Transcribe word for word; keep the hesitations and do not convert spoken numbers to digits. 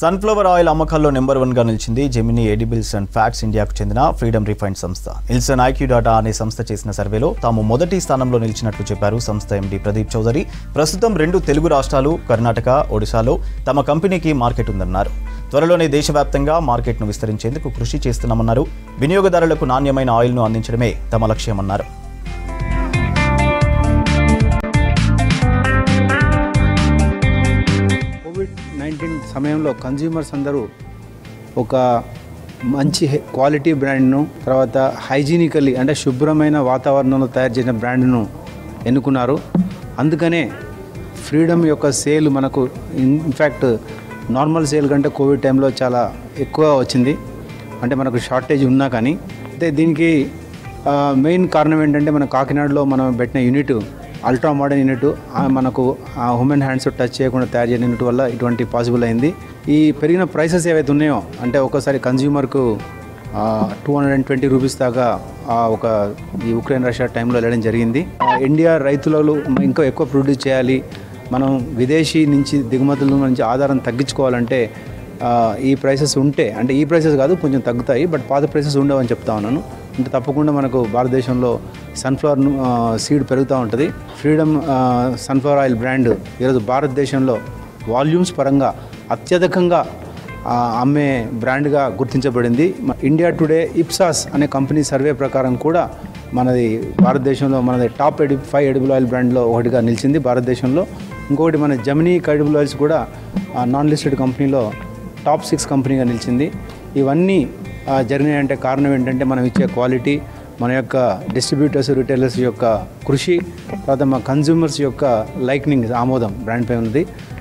Sunflower oil అమ్మకాల్లో number one గా నిలిచింది జెమినీ ఎడిబుల్స్ అండ్ ఫ్యాట్స్ ఇండియాకు చెందిన ఫ్రీడమ్ రిఫైండ్ సంస్థ. నిల్సన్ ఐక్యూ డాటా అనే సంస్థ చేసిన సర్వేలో తాము మొదటి స్థానంలో నిలిచినట్లు చెప్పారు సంస్థ ఎండీ ప్రదీప్ చౌదరి. ప్రస్తుతం రెండు తెలుగు రాష్ట్రాలు కర్ణాటక, ఒడిశాలో తమ కంపెనీకి మార్కెట్ ఉందన్నారు. త్వరలోనే దేశవ్యాప్తంగా మార్కెట్ను విస్తరించేందుకు కృషి చేస్తున్నామన్నారు. వినియోగదారులకు నాణ్యమైన ఆయిల్ను అందించడమే తమ లక్ష్యమన్నారు. కోవిడ్ నైన్టీన్ సమయంలో కన్జ్యూమర్స్ అందరూ ఒక మంచి క్వాలిటీ బ్రాండ్ను, తర్వాత హైజీనికల్లీ అంటే శుభ్రమైన వాతావరణంలో తయారు చేసిన బ్రాండ్ను ఎన్నుకున్నారు. అందుకనే ఫ్రీడమ్ యొక్క సేల్ మనకు ఇన్ఫ్యాక్ట్ నార్మల్ సేల్ కంటే కోవిడ్ టైంలో చాలా ఎక్కువ వచ్చింది. అంటే మనకు షార్టేజ్ ఉన్నా కానీ అయితే దీనికి మెయిన్ కారణం ఏంటంటే మన కాకినాడలో మనం పెట్టిన యూనిట్ అల్ట్రా మోడర్న్ యూనిట్, మనకు హ్యూమన్ హ్యాండ్స్ టచ్ చేయకుండా తయారు చేసిన యూనిట్ వల్ల ఇటువంటి పాసిబుల్ అయింది. ఈ పెరిగిన ప్రైసెస్ ఏవైతే ఉన్నాయో అంటే ఒకసారి కన్జ్యూమర్కు two hundred and twenty rupees దాకా ఒక ఈ ఉక్రెయిన్ రష్యా టైంలో వెళ్ళడం జరిగింది. ఇండియా రైతులు ఇంకా ఎక్కువ ప్రొడ్యూస్ చేయాలి, మనం విదేశీ నుంచి దిగుమతుల నుంచి ఆధారం తగ్గించుకోవాలంటే ఈ ప్రైసెస్ ఉంటే, అంటే ఈ ప్రైసెస్ కాదు కొంచెం తగ్గుతాయి, బట్ పాత ప్రైసెస్ ఉండవని చెప్తా ఉన్నాను. అంటే తప్పకుండా మనకు భారతదేశంలో సన్ఫ్లవర్ సీడ్ పెరుగుతూ ఉంటుంది. ఫ్రీడమ్ సన్ఫ్లవర్ ఆయిల్ బ్రాండ్ ఈరోజు భారతదేశంలో వాల్యూమ్స్ పరంగా అత్యధికంగా అమ్మే బ్రాండ్గా గుర్తించబడింది. ఇండియా టుడే ఇప్సాస్ అనే కంపెనీ సర్వే ప్రకారం కూడా మనది భారతదేశంలో మనది టాప్ ఎడి ఫైవ్ ఎడిబుల్ ఆయిల్ బ్రాండ్లో ఒకటిగా నిలిచింది భారతదేశంలో. ఇంకొకటి మన జెమినీ ఎడిబుల్ ఆయిల్స్ కూడా నాన్ లిస్టెడ్ కంపెనీలో టాప్ సిక్స్ కంపెనీగా నిలిచింది. ఇవన్నీ జరిగినాయంటే కారణం ఏంటంటే మనం ఇచ్చే క్వాలిటీ, మన యొక్క డిస్ట్రిబ్యూటర్స్, రిటైలర్స్ యొక్క కృషి, తర్వాత మా కన్జ్యూమర్స్ యొక్క లైక్నింగ్ ఆమోదం బ్రాండ్ పై ఉన్నది.